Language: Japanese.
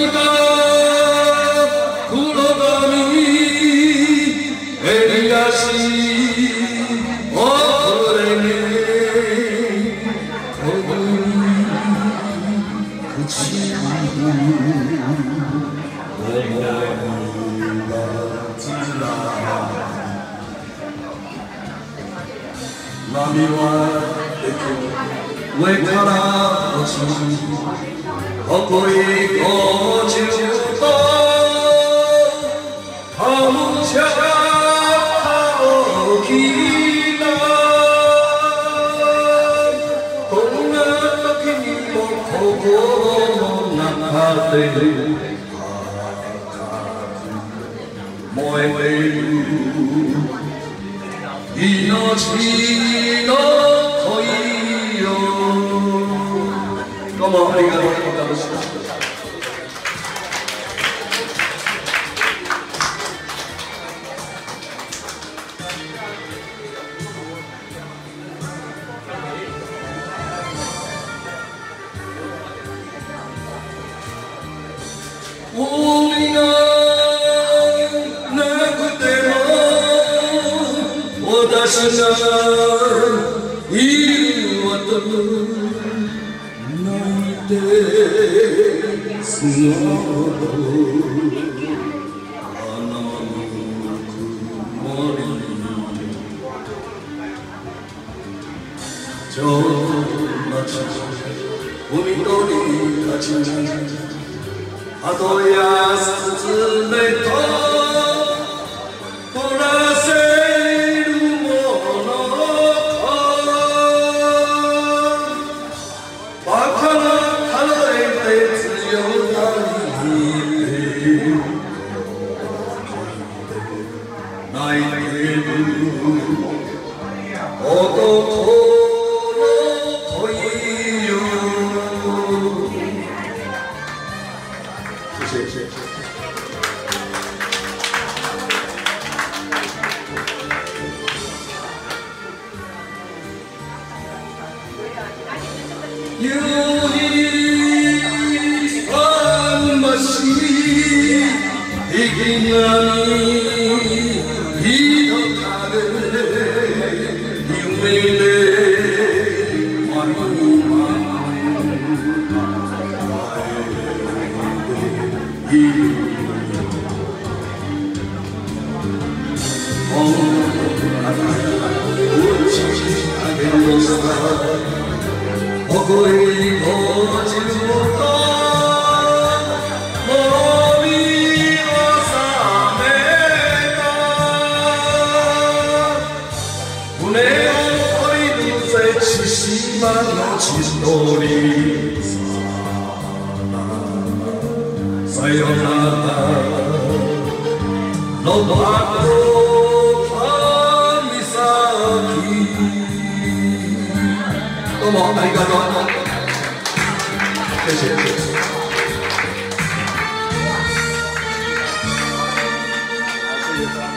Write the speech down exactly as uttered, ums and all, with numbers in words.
波は上から落ち誇りごじゅうとはむちゃ大きなこんな時にも心の中で燃えている命の恋よ。どうもありがとうございました。俺がなくても私がいるわと泣いて過ご花の曇り城町海鳥たち鳩やスズメと取らせるものバカな数えて強がりて泣いてる男の恋よ。谢谢。夕日桟橋いきなり人影夢で舞ういるもうあなた打ち上げのさ誇りごじゅうともみを覚めた船を降りるぜ千島の千鳥さよならのばと神崎。どうもありがとう。谢谢。谢谢。